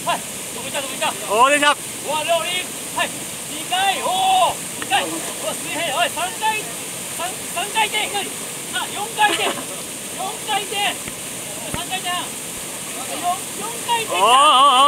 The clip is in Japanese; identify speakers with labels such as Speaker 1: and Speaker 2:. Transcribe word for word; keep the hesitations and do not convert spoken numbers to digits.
Speaker 1: はい。どこ行ったどこ行った。
Speaker 2: おー、でした。
Speaker 1: うわ、ローリン。はい。にかい。おお。にかい。うわ、水平。おい、さんかい。三三回転。左。さあ、四回転。四回転。三回転半。四四回転。
Speaker 2: おーおー